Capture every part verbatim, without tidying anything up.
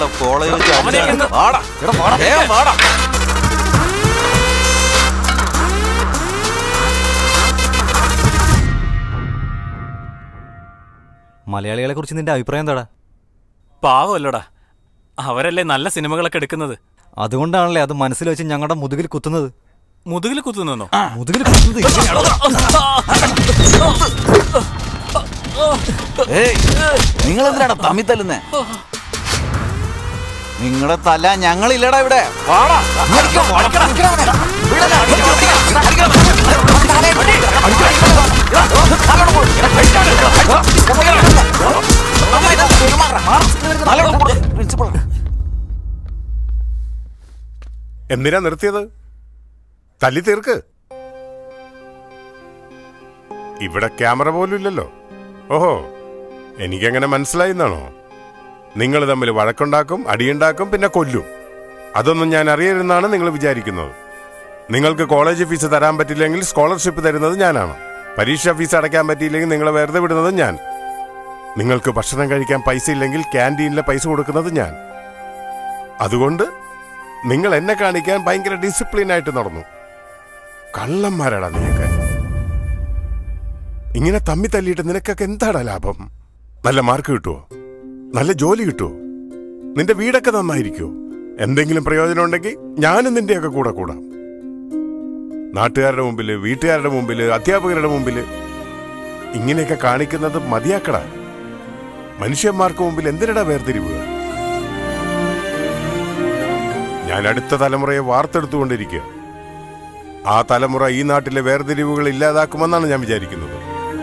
അറിയാലോ കോളേജ് വെച്ച് മലയാളികളെ കുറിച്ച് നിന്റെ അഭിപ്രായം എന്താടാ? പാവമല്ലോടാ, അവരല്ലേ നല്ല സിനിമകളൊക്കെ എടുക്കുന്നത്. അതുകൊണ്ടാണല്ലേ അത് മനസ്സിൽ വെച്ച് ഞങ്ങളുടെ മുതുകിൽ കുത്തുന്നത്. മുതുകിൽ കുത്തുന്നോ? മുതുകിൽ കുത്തുന്നത് നിങ്ങൾ എന്തിനാണ് തമ്മി തല്ലുന്നേ? നിങ്ങളുടെ തല ഞങ്ങളില്ലടാ ഇവിടെ. എന്തിനാ നിർത്തിയത്? തല്ലി തീർക്ക്. ഇവിടെ ക്യാമറ പോലും ഇല്ലല്ലോ. ഓഹോ, എനിക്കെങ്ങനെ മനസ്സിലായി എന്നാണോ? നിങ്ങൾ തമ്മിൽ വഴക്കുണ്ടാക്കും, അടിയുണ്ടാക്കും, പിന്നെ കൊല്ലും. അതൊന്നും ഞാൻ അറിയരുതെന്നാണ് നിങ്ങൾ വിചാരിക്കുന്നത്. നിങ്ങൾക്ക് കോളേജ് ഫീസ് തരാൻ പറ്റില്ലെങ്കിൽ സ്കോളർഷിപ്പ് തരുന്നത് ഞാനാണ്. പരീക്ഷാ ഫീസ് അടയ്ക്കാൻ പറ്റിയില്ലെങ്കിൽ നിങ്ങളെ വെറുതെ വിടുന്നത് ഞാൻ. നിങ്ങൾക്ക് ഭക്ഷണം കഴിക്കാൻ പൈസ ഇല്ലെങ്കിൽ ക്യാൻറ്റീനിലെ പൈസ കൊടുക്കുന്നത് ഞാൻ. അതുകൊണ്ട് നിങ്ങൾ എന്നെ കാണിക്കാൻ ഭയങ്കര ഡിസിപ്ലിനായിട്ട് നടന്നു. കള്ളന്മാരാടാ നീയൊക്കെ. ഇങ്ങനെ തമ്മി തല്ലിയിട്ട് നിനക്കൊക്കെ എന്താടാ ലാഭം? നല്ല മാർക്ക് കിട്ടുമോ? നല്ല ജോലി കിട്ടുമോ? നിന്റെ വീടൊക്കെ നന്നായിരിക്കുമോ? എന്തെങ്കിലും പ്രയോജനം ഉണ്ടെങ്കിൽ ഞാനും നിന്റെയൊക്കെ കൂടെ കൂടാം. നാട്ടുകാരുടെ മുമ്പില്, വീട്ടുകാരുടെ മുമ്പില്, അധ്യാപകരുടെ മുമ്പില് ഇങ്ങനെയൊക്കെ കാണിക്കുന്നത് മതിയാക്കടാ. മനുഷ്യന്മാർക്ക് മുമ്പിൽ എന്തിനടാ വേർതിരിവുക? ഞാൻ അടുത്ത തലമുറയെ വാർത്തെടുത്തുകൊണ്ടിരിക്കുക. ആ തലമുറ ഈ നാട്ടിലെ വേർതിരിവുകൾ ഇല്ലാതാക്കുമെന്നാണ് ഞാൻ വിചാരിക്കുന്നത്.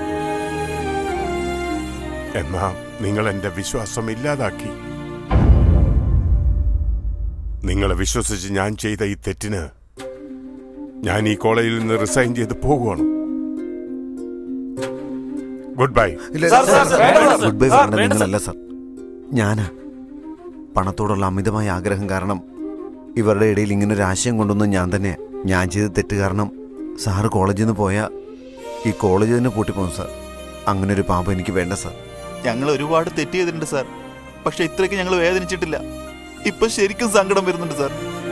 എന്നാ നിങ്ങൾ എന്റെ വിശ്വാസം ഇല്ലാതാക്കി. നിങ്ങളെ വിശ്വസിച്ച് ഞാൻ ചെയ്ത ഈ തെറ്റിന് ഞാൻ ഈ കോളേജിൽ നിന്ന് റിസൈൻ ചെയ്ത് പോകുവാണ്. Good bye. ഗുഡ് ബൈ പറഞ്ഞത് നിങ്ങളല്ല സർ, ഞാനാ. പണത്തോടുള്ള അമിതമായ ആഗ്രഹം കാരണം ഇവരുടെ ഇടയിൽ ഇങ്ങനെ ഒരു ആശയം കൊണ്ടുവന്ന് ഞാൻ തന്നെ. ഞാൻ ചെയ്ത തെറ്റ് കാരണം സാറ് കോളേജിൽ നിന്ന് പോയാൽ ഈ കോളേജ് തന്നെ പൂട്ടിപ്പോകും സാർ. അങ്ങനെ ഒരു പാപം എനിക്ക് വേണ്ട സാർ. ഞങ്ങൾ ഒരുപാട് തെറ്റ് ചെയ്തിട്ടുണ്ട് സാർ. പക്ഷെ ഇത്രയ്ക്ക് ഞങ്ങൾ വേദനിച്ചിട്ടില്ല. ഇപ്പൊ ശരിക്കും സങ്കടം വരുന്നുണ്ട് സാർ.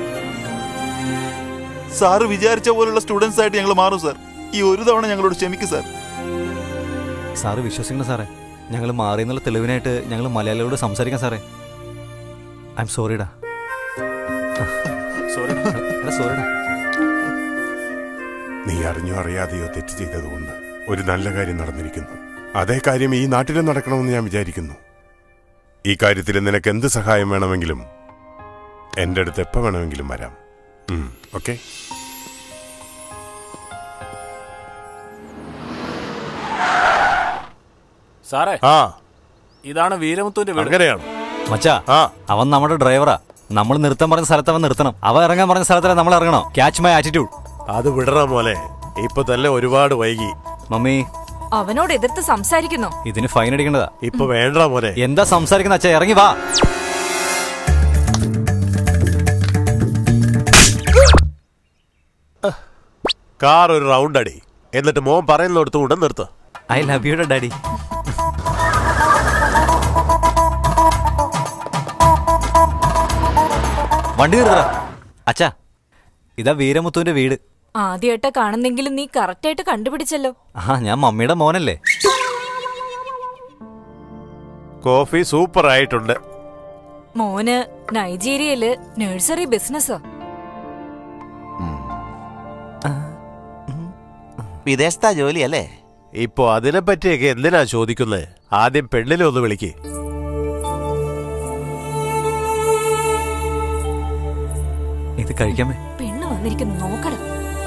സാറ് വിചാരിച്ച പോലുള്ള സ്റ്റുഡൻസ് ആയിട്ട് ഞങ്ങൾ മാറും സാർ. ഈ ഒരു തവണ ഞങ്ങളോട് ക്ഷമിക്കും സാർ. സാറ് വിശ്വസിക്കണം സാറേ. ഞങ്ങൾ മാറിയെന്നുള്ള തെളിവിനായിട്ട് ഞങ്ങൾ മലയാളികളോട് സംസാരിക്കാം സാറേ. ഐ എം സോറിഡാ. സോറിഡാ. നീ അറിഞ്ഞോ അറിയാതെയോ തെറ്റ് ചെയ്തതുകൊണ്ട് ഒരു നല്ല കാര്യം നടന്നിരിക്കുന്നു. അതേ കാര്യം ഈ നാട്ടിലും നടക്കണമെന്ന് ഞാൻ വിചാരിക്കുന്നു. ഈ കാര്യത്തിൽ നിനക്ക് എന്ത് സഹായം വേണമെങ്കിലും എൻ്റെ അടുത്ത് എപ്പോൾ വേണമെങ്കിലും വരാം. ഓക്കെ? സാറേ, ആ ഇതാണ് വീരമുത്തുവിന്റെ വീട്. അങ്ങനെയാണ് മച്ചാ. അവൻ നമ്മുടെ ഡ്രൈവറാ. നമ്മൾ നിർത്താൻ പറഞ്ഞ സ്ഥലത്ത് അവൻ നിർത്തണം. അവൻ ഇറങ്ങാൻ പറഞ്ഞ സ്ഥലത്തല്ല നമ്മൾ ഇറങ്ങണം. Catch my attitude. അത് വിടണം മോനെ. ഇപ്പൊ തന്നെ ഒരുപാട് വൈകി. മമ്മി അവനോട് എതിർത്ത് സംസാരിക്കുന്നു. ഇതിന് ഫൈൻ അടിക്കേണ്ടതാ. ഇപ്പൊ വേണ്ട മോനെ. എന്താ സംസാരിക്കുന്ന അച്ഛാ? ഇറങ്ങി വാ. കാർ ഒരു റൗണ്ട് അടി, എന്നിട്ട് മോൻ പറയുന്നിടത്ത് കൊണ്ട് നിർത്ത്. I love you daddy. വണ്ടി നിർത്തറ. അച്ഛാ, ഇതാ വീരമുത്തുവിന്റെ വീട്. ആദ്യമായിട്ട് കാണുന്നെങ്കിലും നീ കറക്റ്റ് ആയിട്ട് കണ്ടുപിടിച്ചല്ലോ. ആ, ഞാൻ മമ്മിയുടെ മോനല്ലേ. കോഫി സൂപ്പർ ആയിട്ടുണ്ട്. മോന് നൈജീരിയയില് നഴ്സറി ബിസിനസ്സാ. വിദേശത്താ ജോലി അല്ലേ? ഇപ്പൊ അതിനെ പറ്റിയൊക്കെ എന്തിനാ ചോദിക്കുന്നത്? ആദ്യം പെണ്ണിനെ ഒന്ന് വിളിക്ക്. ഇത് കഴിക്കാമേ? പെണ്ണ് വന്നിരിക്കുന്നു, നോക്കണം.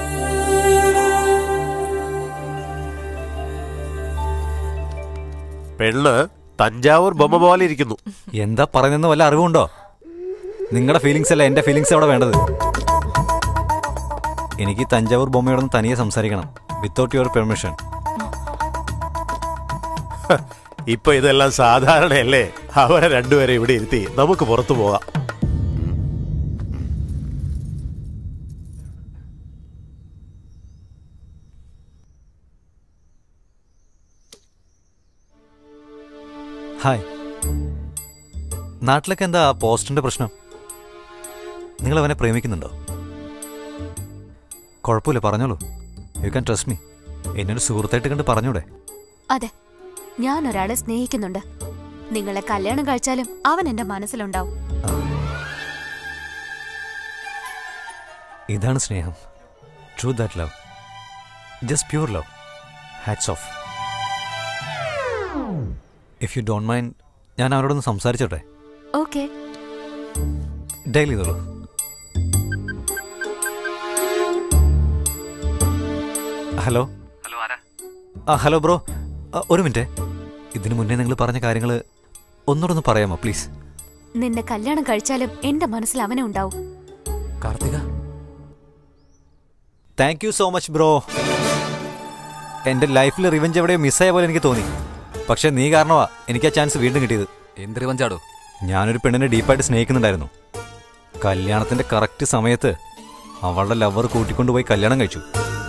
പെണ്ണ് തഞ്ചാവൂർ ബൊമ്മ പോലെ ഇരിക്കുന്നു. എന്താ പറയുന്നെന്ന് വല്ല അറിവുണ്ടോ? നിങ്ങളുടെ ഫീലിങ്സ് അല്ല എന്റെ ഫീലിങ്സ് അവിടെ വേണ്ടത്. എനിക്ക് തഞ്ചാവൂർ ബൊമ്മയോടൊന്ന് തനിയെ സംസാരിക്കണം, വിത്തൗട്ട് യുവർ പെർമിഷൻ. ഇപ്പൊ ഇതെല്ലാം സാധാരണയല്ലേ? അവരെ രണ്ടുപേരെ ഇവിടെ ഇരുത്തി നമുക്ക് പുറത്തു പോകാം. ഹായ്. നാട്ടിലൊക്കെ എന്താ പോസ്റ്റിന്റെ പ്രശ്നം? നിങ്ങൾ അവനെ പ്രേമിക്കുന്നുണ്ടോ? കുഴപ്പമില്ല, പറഞ്ഞോളൂ. You can trust me. എന്നൊരു സുഹൃത്തായിട്ട് കണ്ട് പറഞ്ഞൂടെ? അതെ, ഞാൻ ഒരാളെ സ്നേഹിക്കുന്നുണ്ട്. നിങ്ങളെ കല്യാണം കഴിച്ചാലും അവൻ എന്റെ മനസ്സിലുണ്ടാവും. ഇതാണ് സ്നേഹം. True that love. Just pure love. Hats off. If you don't mind, ഞാൻ അവരോടൊന്ന് സംസാരിച്ചോട്ടെ? ഓക്കെ. ഡെയിലി ചെയ്തോളൂ. ഹലോ. ഹലോ, ആരാ? ആ ഹലോ ബ്രോ, ഒരു മിനിറ്റ്. ഇതിനു മുന്നേ നിങ്ങൾ പറഞ്ഞ കാര്യങ്ങൾ ഒന്നുകൂടെ പറയാമോ പ്ലീസ്? നിന്നെ കല്യാണം കഴിച്ചാലും എന്റെ മനസ്സിൽ അവനെ ഉണ്ടാവും. Karthika, thank you so much bro. എൻ്റെ ലൈഫിൽ റിവെഞ്ച് എവിടെയോ മിസ്സായ പോലെ എനിക്ക് തോന്നി. പക്ഷെ നീ കാരണമാ എനിക്ക് ആ ചാൻസ് വീണ്ടും കിട്ടിയത്. എന്ത് റിവഞ്ചാടോ? ഞാനൊരു പെണ്ണിനെ ഡീപ്പായിട്ട് സ്നേഹിക്കുന്നുണ്ടായിരുന്നു. കല്യാണത്തിൻ്റെ കറക്റ്റ് സമയത്ത് അവളുടെ ലവർ കൂട്ടിക്കൊണ്ടുപോയി കല്യാണം കഴിച്ചു.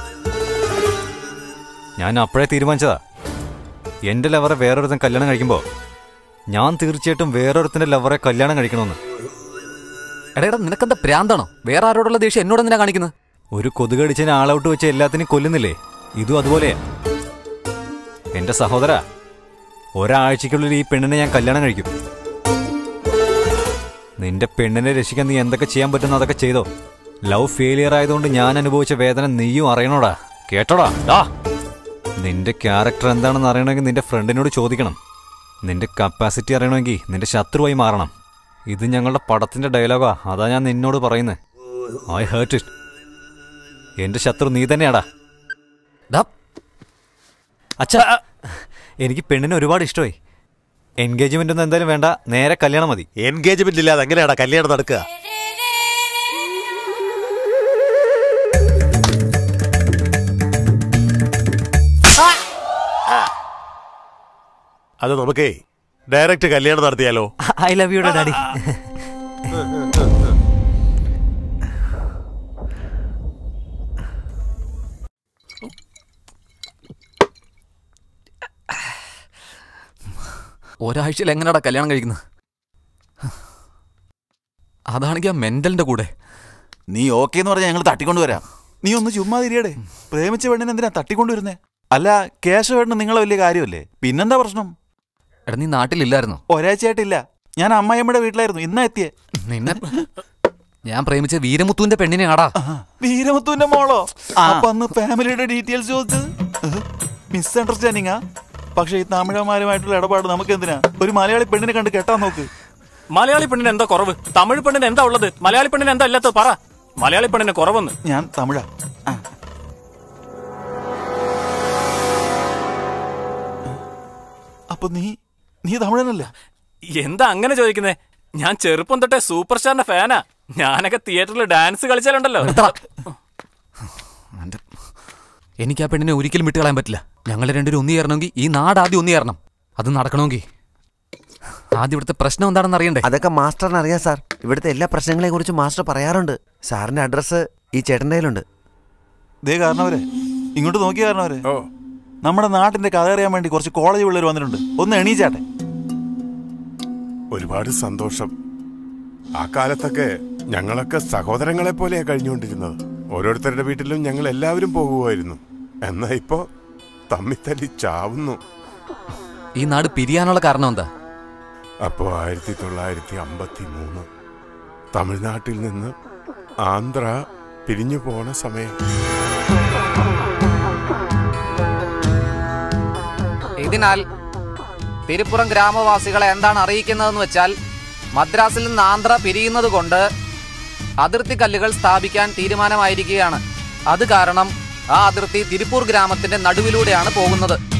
ഞാൻ അപ്പോഴേ തീരുമാനിച്ചതാ, എൻ്റെ ലവറെ വേറൊരുത്തൻ കല്യാണം കഴിക്കുമ്പോൾ ഞാൻ തീർച്ചയായിട്ടും വേറൊരുത്തൻ്റെ ലവറെ കല്യാണം കഴിക്കണമെന്ന്. എടാ, നിനക്കെന്താ പ്രാന്താണോ? വേറെ ആരോടുള്ള ദേഷ്യം എന്നോട് എന്തിനാ കാണിക്കുന്നത്? ഒരു കൊതുകടിച്ചതിന് ആളൗട്ട് വെച്ച് എല്ലാത്തിനും കൊല്ലുന്നില്ലേ? ഇതും അതുപോലെയാ. എൻ്റെ സഹോദര, ഒരാഴ്ചക്കുള്ളിൽ ഈ പെണ്ണിനെ ഞാൻ കല്യാണം കഴിക്കും. നിന്റെ പെണ്ണിനെ രക്ഷിക്കാൻ നീ എന്തൊക്കെ ചെയ്യാൻ പറ്റുന്ന അതൊക്കെ ചെയ്തോ. ലവ് ഫെയിലിയർ ആയതുകൊണ്ട് ഞാൻ അനുഭവിച്ച വേദന നീയും അറിയണോടാ. കേട്ടോടാ. ഡാ, നിന്റെ ക്യാരക്ടർ എന്താണെന്ന് അറിയണമെങ്കിൽ നിന്റെ ഫ്രണ്ടിനോട് ചോദിക്കണം. നിന്റെ കപ്പാസിറ്റി അറിയണമെങ്കിൽ നിന്റെ ശത്രുവായി മാറണം. ഇത് ഞങ്ങളുടെ പടത്തിന്റെ ഡയലോഗാ. അതാ ഞാൻ നിന്നോട് പറയുന്നത്. I hurt it. എന്റെ ശത്രു നീ തന്നെയാടാ. അച്ഛാ, എനിക്ക് പെണ്ണിനെ ഒരുപാട് ഇഷ്ടമായി. എൻഗേജ്മെന്റ് ഒന്നും എന്തായാലും വേണ്ട, നേരെ കല്യാണം മതി. എൻഗേജ്മെന്റ് ഇല്ലാതെ എങ്ങനെയാടാ കല്യാണം നടക്കുക? അത് നമുക്കേ ഡയറക്റ്റ് കല്യാണം നടത്തിയാലോ? I love you daddy. ഒരാഴ്ചയിൽ എങ്ങനെയാടാ കല്യാണം കഴിക്കുന്നത്? അതാണെങ്കിൽ ആ മെന്റലിന്റെ കൂടെ. നീ ഓക്കെ എന്ന് പറഞ്ഞാൽ ഞങ്ങൾ തട്ടിക്കൊണ്ടുവരാം. നീ ഒന്ന് ചുമ്മാ തിരിയടേ. പ്രേമിച്ച പെണ്ണിനെ എന്തിനാ തട്ടിക്കൊണ്ടുവരുന്നേ? അല്ല, കേശവേട്ടന് നിങ്ങളെ വലിയ കാര്യമല്ലേ? പിന്നെന്താ പ്രശ്നം? എടാ, നീ നാട്ടിലില്ലായിരുന്നോ? ഒരാഴ്ചയായിട്ടില്ല. ഞാൻ അമ്മായിയമ്മയുടെ വീട്ടിലായിരുന്നു. ഇന്നാ എത്തിയേ. നിന്നെ ഞാൻ പ്രേമിച്ച വീരമുത്തുവിന്റെ പെണ്ണിനെ ആടാ. വീരമുത്തുവിന്റെ മോളോ? അപ്പൊ അന്ന് ഫാമിലിയുടെ ഡീറ്റെയിൽസ് ചോദിച്ചത് മിസ് അണ്ടർസ്റ്റാൻഡിങ്ങാ. പക്ഷെ ഈ തമിഴന്മാരുമായിട്ടുള്ള ഇടപാട് നമുക്ക് എന്തിനാ? ഒരു മലയാളി പെണ്ണിനെ കണ്ട് കെട്ടാൻ നോക്ക്. മലയാളി പെണ്ണിന് എന്താ കുറവ്? തമിഴ് പെണ്ണിന് എന്താ ഉള്ളത്? മലയാളി പെണ്ണിന് എന്താ ഇല്ലാത്തത്? പറ. മലയാളി പെണ്ണിന് കുറവെന്ന്. ഞാൻ തമിഴാ. അപ്പൊ നീ നീ തമിഴനല്ലേ? എന്താ അങ്ങനെ ചോദിക്കുന്നേ? ഞാൻ ചെറുപ്പം തൊട്ടേ സൂപ്പർ സ്റ്റാറിന്റെ ഫാനാ. ഞാനൊക്കെ തിയേറ്ററിൽ ഡാൻസ് കളിച്ചാലുണ്ടല്ലോ. എനിക്ക് ആ പെണ്ണിനെ ഒരിക്കലും വിട്ടുകളയാൻ പറ്റില്ല. ഞങ്ങൾ രണ്ടുപേരും ഒന്നു ചേരണമെങ്കിൽ ഈ നാട് ആദ്യം ഒന്നു ചേരണം. അത് നടക്കണമെങ്കിൽ ആദ്യം ഇവിടുത്തെ പ്രശ്നം എന്താണെന്ന് അറിയണ്ടേ? അതൊക്കെ മാസ്റ്ററിന് അറിയാം സാർ. ഇവിടുത്തെ എല്ലാ പ്രശ്നങ്ങളെയും കുറിച്ച് മാസ്റ്റർ പറയാറുണ്ട്. സാറിന്റെ അഡ്രസ്സ് ഈ ചേട്ടൻ്റെ കയ്യിലുണ്ട്. ദേ കാരണവരെ, ഇങ്ങോട്ട് നോക്കി കാരണവരെ. നമ്മുടെ നാട്ടിന്റെ കഥ അറിയാൻ വേണ്ടി കുറച്ച് കോളേജ് പിള്ളേർ വന്നിട്ടുണ്ട്. ഒന്ന് എണീച്ചാട്ടെ. ഒരുപാട് സന്തോഷം. ആ കാലത്തൊക്കെ ഞങ്ങളൊക്കെ സഹോദരങ്ങളെ പോലെയാ കഴിഞ്ഞുകൊണ്ടിരുന്നത്. ഓരോരുത്തരുടെ വീട്ടിലും ഞങ്ങൾ എല്ലാവരും പോകുമായിരുന്നു. എന്നാ ഇപ്പോ തമ്മിത്തല്ലി ചാവുന്നു. ഈ നാട് പിരിയാനുള്ള കാരണം എന്താ? അപ്പോ ആയിരത്തി തൊള്ളായിരത്തി അമ്പത്തി മൂന്ന് തമിഴ്നാട്ടിൽ നിന്ന് ആന്ധ്ര പിരിഞ്ഞു പോണ സമയം. ഇതിനാൽ തിരുപ്പുറം ഗ്രാമവാസികളെ എന്താണ് അറിയിക്കുന്നതെന്ന് വെച്ചാൽ, മദ്രാസിൽ നിന്ന് ആന്ധ്ര പിരിയുന്നത് കൊണ്ട് അതിർത്തി കല്ലുകൾ സ്ഥാപിക്കാൻ തീരുമാനമായിരിക്കുകയാണ്. അത് കാരണം ആ അതിർത്തി തിരുപ്പൂർ ഗ്രാമത്തിന്റെ നടുവിലൂടെയാണ് പോകുന്നത്.